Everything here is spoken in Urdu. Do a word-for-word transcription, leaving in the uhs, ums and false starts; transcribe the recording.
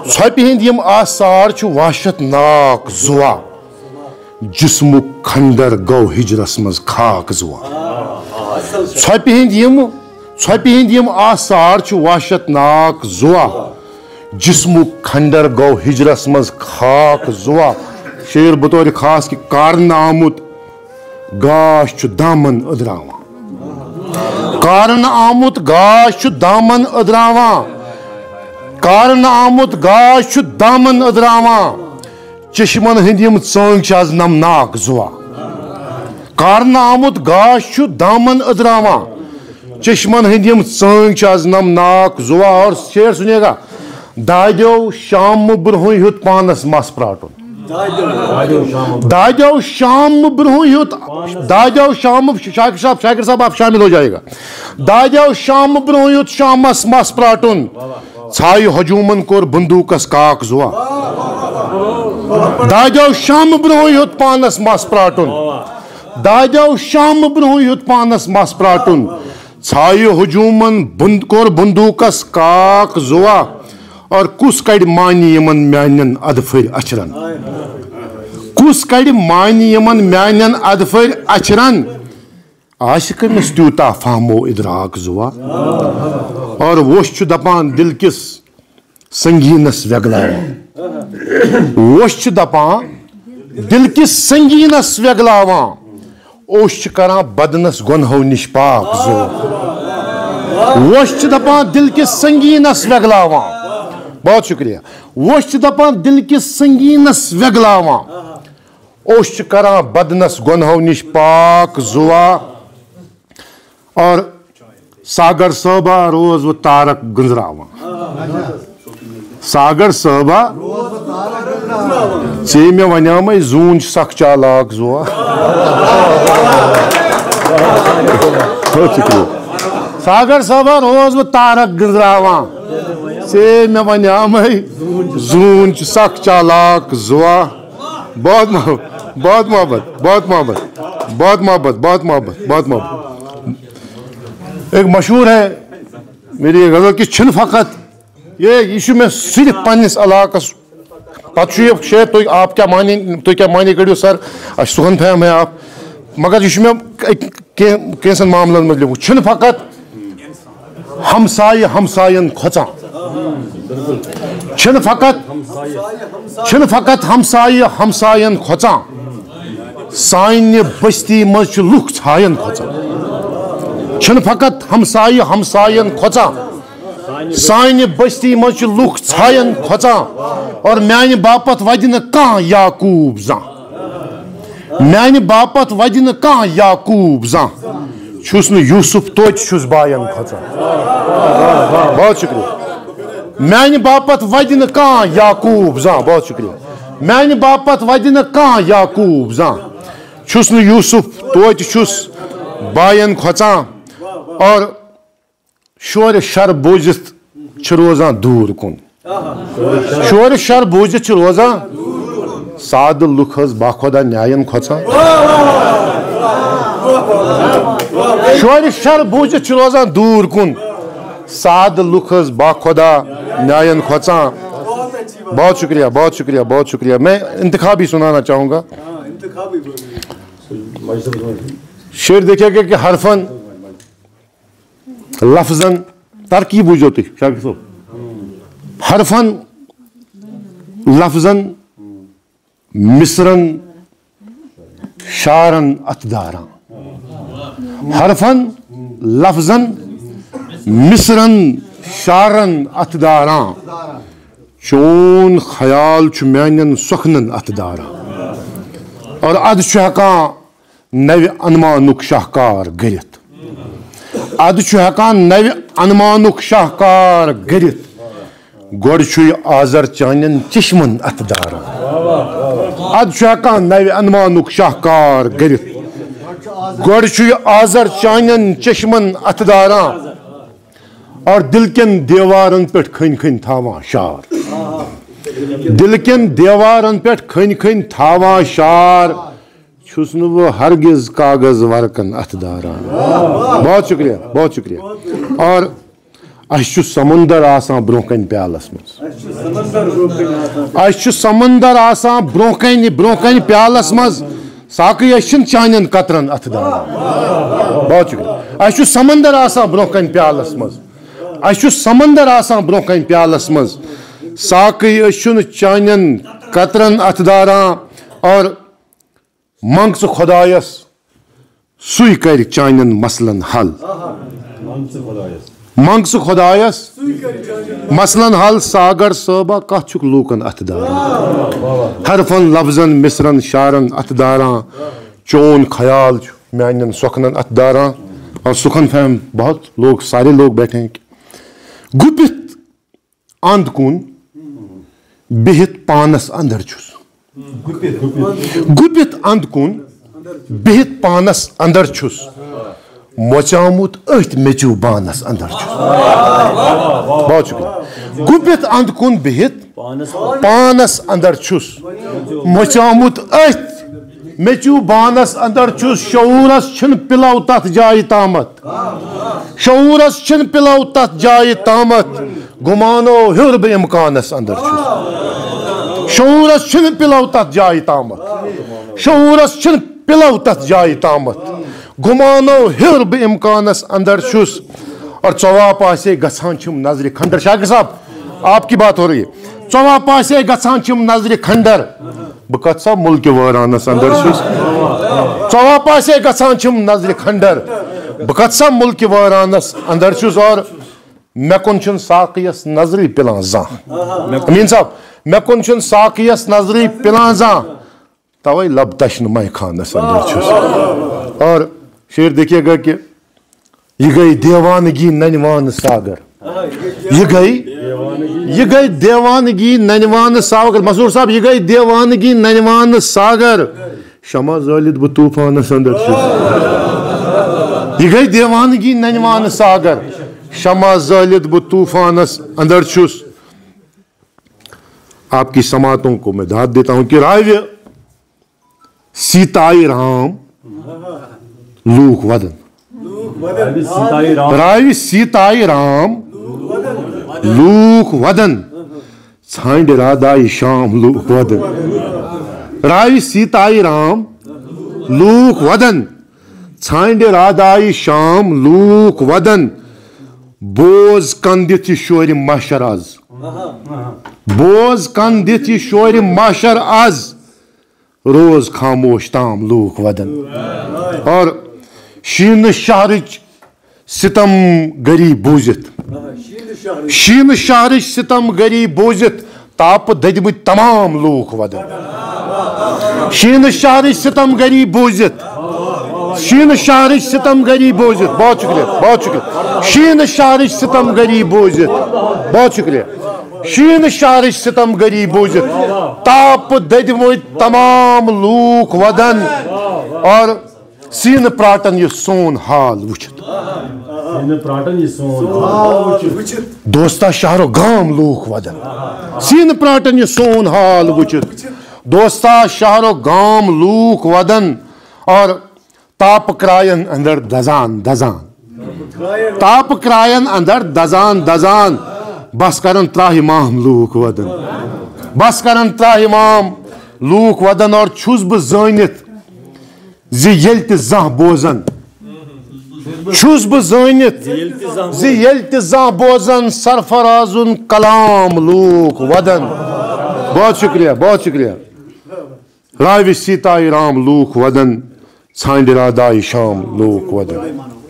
ژھۄپہِ ہٕنٛدۍ یِم آثار چھُ وحشت ناک زُوا جسمُک کھنڈر گوٚو ہجرس منٛز خاک زُوا ژھۄپہِ ہٕنٛدۍ یِم ژھۄپہِ ہٕنٛدۍ یِم آثار چھُ وحشت ناک زُوا جسمُک کھنڈر گوٚو ہجرس منٛز خاک زُوا شعر بطور خاص کہِ کارنہٕ آمُت گاش چھُ دامن أدراوان کارنہٕ آمُت گاش چھُ دامن أدراوان کارنہٕ آمُت گاش چھُ دامن أدراوان چشمن ہٕنٛدۍ یِم ژٲنٛگۍ چھِ آز نمناک زُوا کارنہٕ آمُت گاش چھُ دامن أدراوان چشمن ہٕنٛدۍ یِم ژٲنٛگۍ چھِ آز نمناک زُوا اور شعر سُنیے گا دادیو شامہٕ برٛونٛہٕے ہیوٚت پانس مس پراٹُن دادیو شام برٛونٛہٕے ہیوٚت دادیو شام شاکر صاحب شاکر صاحب آپ شامل ہو جائے گا دادیو شام برٛونٛہٕے ہیوٚت شامس مس پراٹُن ژھایہِ ہجوٗمن کوٚر بندوٗقس کاک زُوا دادیو شام برٛونٛہٕے ہیوٚت پانس مس پراٹُن دادیو شام برٛونٛہٕے ہیوٚت پانس مس پراٹُن ژھایہِ ہجوٗمن بند کوٚر بندوٗقس کاک زُوا اور کُس کڑِ مانہِ یِمن میانٮ۪ن ادفٔرۍ اچھرن کُس کڑِ مانہِ یِمن میانٮ۪ن ادفٔرۍ اچھرن آسہِ کٔمِس تیوٗتاہ فہمو ادراک زُوا اور ووٚش چھُ دپان دل کِس سنگیٖنس وٮ۪گلاوان ووٚش چھُ دپان دل کِس سنگیٖنس وٮ۪گلاوان اوٚش چھُ کران بدنس گۄنہو نِش پاک زُوا ووٚش چھُ دپان دل کِس سنگیٖنس وٮ۪گلاوان بہت شکریہ ووٚش چھُ دپان دل کِس سنگیٖنس وٮ۪گلاوان اوٚش چھُ کران بدنس گۄنہو نِش پاک زُوا اور ساگر صٲبا روز وۄنۍ تارک گنٛزراوان ساگر صٲبا ژےٚ مےٚ وَنیٛامَے زوٗن چھُ سکھ چالاک زُوا ساگر صٲبا روز وۄنۍ تارک گنٛزراوان ژےٚ مےٚ وَنیٛامَے زوٗن چھُ سکھ چالاک زُوا بہت محبت بہت محبت بہت محبت بہت محبت بہت محبت بہت محبت ایک مشہور ہے میری یہ غزل کہ چھن فقط یہ یہ چھُ مےٚ صرف پننس علاقس پتہٕ چھُ یہِ شاید تُہۍ آپ کیٛاہ مانے تُہۍ کیٛاہ مانے کٔڑِو سر اَسہِ چھُ سُہن فہم ہے آپ مگر یہِ چھُ مےٚ کینٛژن معاملن منٛز لیوٗکھمُت چھُنہٕ فقط ہمسایہِ ہمساین کھۄژان چھُنہٕ فقط چھُنہٕ فقط ہمسایہِ ہمساین کھۄژان سانہِ بستی منٛز چھِ لُکھ ژھاین کھۄژان چھُنہٕ فقط ہمسایہِ ہمساین کھۄژان سانہِ بستی منٛز چھِ لُکھ ژھاین کھۄژان اور میانہِ باپتھ وَدِ نہٕ کانٛہہ یاقوٗب زانٛہہ میانہِ باپتھ وَدِ نہٕ کانٛہہ یاقوٗب زانٛہہ چھُس نہٕ یوٗسف توتہِ چھُس باین کھۄژان بہت شُکریہ میانہِ باپتھ وَدِ نہٕ کانٛہہ یاقوٗب زانٛہہ بہت شُکریہ میانہِ باپتھ وَدِ نہٕ کانٛہہ یاقوٗب زانٛہہ چھُس نہٕ یوٗسف توتہِ چھُس باین کھۄژان اور شورِ شر بوٗزِتھ چھِ روزان دوٗر کُن شورِ شر بوٗزِتھ چھِ روزان سادٕ لُکھ حظ باخۄدا نیاین کھۄژان شورِ شر بوٗزِتھ چھِ روزان دوٗر کُن سادٕ لُکھ حظ باخۄدا نیاین کھۄژان بہت شکریہ بہت شکریہ بہت شکریہ میں انتخاب ہی سنانا چاہوں گا شعر دیکھیے گا کہ حرفن لفظن ترکیب بوٗزِو تُہۍ شاکر صٲب حرفن لفظن مصرن شعرن اتھ داران حرفن لفظن مصرن شعرن اتھ داران چون خیال چھُ میانٮ۪ن سۄکھنن اتھ داران اور ادٕ چھُ ہٮ۪کان نوِ انمانُک شاہکار گٔرِتھ ادٕ چھُ ہٮ۪کان نوِ انمانُک شاہکار گٔرِتھ گۄڈٕ چھُ یہِ آزر چانٮ۪ن چشمن اتھ داران ادٕ چھُ ہٮ۪کان نوِ انمانُک شاہکار گٔرِتھ گۄڈٕ چھُ یہِ آزر چانٮ۪ن چشمن اتھ داران اور دل کٮ۪ن دیوارن پٮ۪ٹھ کھٔنۍ کھٔنۍ تھاوان شار دل کٮ۪ن دیوارن پٮ۪ٹھ کھٔنۍ کھٔنۍ تھاوان شار چھُس نہٕ بہٕ ہرگز کاغذ ورقن اتھ داران بہت شکریہ بہت شکریہ اور اَسہِ چھُ سمندر آسان برونٛہہ کَنہِ پیالس منٛز اَسہِ چھُ سمندر آسان برونٛہہ کَنہِ برونٛہہ کَنہِ پیالس منٛز ساقٕے أسۍ چھِنہٕ چانٮ۪ن قطرن اَتھٕ داران بہت شُکریہ اَسہِ چھُ سمندر آسان برونٛہہ کَنہِ پیالس منٛز اَسہِ چھُ سمندر آسان برونٛہہ کَنہِ پیالس منٛز ساقٕے أسۍ چھُنہٕ چانٮ۪ن قطرن اَتھٕ داران اور منٛگ ژٕ خۄدایس سُے کَرِ چانٮ۪ن مسلن حل منٛگ ژٕ خۄدایس مسلن حل ساگر صٲبا کتھ چھُکھ لوٗکن اَتھٕ داران حرفن لفظن مصرن شعرن اَتھٕ داران چون خیال چھُ میانٮ۪ن سۄکھنن اَتھٕ داران اور سُکھن فہم بہت لوگ سارے لوگ بیٹھے ہیں گُپِتھ اند کُن بِہِتھ پانس اندر چھُس گُپِتھ اند کُن بِہِتھ پانس اندر چھُس مۄچامُت أتھۍ میٚژِو بانس اندر چھُس بہت شُکریہ گُپِتھ اند کُن بِہِتھ پانس اندر چھُس مۄچامُت أتھۍ میٚژِو بانس اندر چھُس شعوٗرس چھِنہٕ پِلو تتھ جایہِ تامتھ شعوٗرس چھِنہٕ پِلو تتھ جایہِ تامتھ گُمانو ہیوٚر بہٕ اِمکانس اندر چھُس شعوٗرس چھِنہٕ پِلو تتھ جایہِ تامتھ شعوٗرس چھِنہٕ پِلو تتھ جایہِ تامتھ گُمانو ہیوٚر بہٕ اِمکانس اندر چھُس اور ژۄواپ آسے گژھان چھِم نظرِ کھنڈر شاکر صاحب آپ کی بات ہو رہی ہے ژۄواپ آسے گژھان چھِم نظرِ کھنڈر بہٕ کتھ سا مُلکہِ وٲرانس اندر چھُس ژۄواپ آسے گژھان چھِم نظرِ کھنڈر بہٕ کتھ سا مُلکہِ وٲرانس اندر چھُس اور مےٚ کُن چھُنہٕ ساقٕیس نظرٕے پِلان زانٛہہ أمیٖن صاحب مےٚ کُن چھُنہٕ ساقٕیس نظرٕے پِلان زانٛہہ توے لب تشنہٕ مے خانس اندر چھُس اور شعر دیکھیے گا کہ یہ گئی دیوانگی ننوان ساگر یہ گئی یہ گئی دیوانگی ننوان ساگر مسرور صاحب یہ گئی دیوانگی ننوان ساگر شمع زٲلِتھ بہٕ طوٗفانس اندر چھُس یہ گئی دیوانگی ننوان ساگر شمع زٲلِتھ بہٕ طوٗفانس اندر چھُس آپ کی سماعتوں کو میں داد دیتا ہوں کہ راوِ سیتائی رام لوٗکھ ودن راوِ سیتائی رام لوٗکھ ودن ژھانڈِ رادایہِ شام لوٗکھ ودن راوِ سیتائی رام لوٗکھ ودن ژھانڈِ رادایہِ شام لوٗکھ ودن بوز کن دِتھ یہِ شورِ محشر آز بوز کن دِتھ یہِ شورِ محشر آز روز خاموش تام لوٗکھ ودن اور شیٖنہٕ شہرٕچ ستم گری بوٗزِتھ شیٖنہٕ شہرٕچ ستم گری بوٗزِتھ تاپہٕ دٔدمٕتۍ تمام لوٗکھ ودن شیٖنہٕ شہرٕچ ستم گری بوٗزِتھ شیٖنہٕ شہرٕچ ستم گری بوٗزِتھ بہت شُکریہ بہت شُکریہ شیٖنہٕ شہرٕچ ستم گری بوٗزِتھ بہت شُکریہ شیٖنہٕ شہرٕچ ستم گری بوٗزِتھ تاپہٕ دٔدمٕتۍ تمام لوٗکھ ودن اور سیٖنہٕ پراٹن یہِ سون حال وٕچھِتھ دوستا شہرو گام لوٗکھ ودن سیٖنہٕ پراٹن یہِ سون حال وٕچھِتھ دوستا شہرو گام لوٗکھ ودن اور تاپہٕ کرایَن اندر دزان دزان تاپہٕ کرایَن اندر دزان دزان بس کرن تراہِمام لوٗکھ ودن بس کرن تراہِمام لوٗکھ ودن اور چھُس بہٕ زٲنِتھ زِ ییٚلہِ تہِ زانٛہہ بوزن چھُس بہٕ زٲنِتھ زِ ییٚلہِ تہِ زانٛہہ بوزن سرفرازُن کلام لوٗکھ ودن بہت شُکریہ بہت شُکریہ راوِ سیتائی رام لوٗکھ ودن ژھانڈِ رادایہِ شام لوٗکھ ودن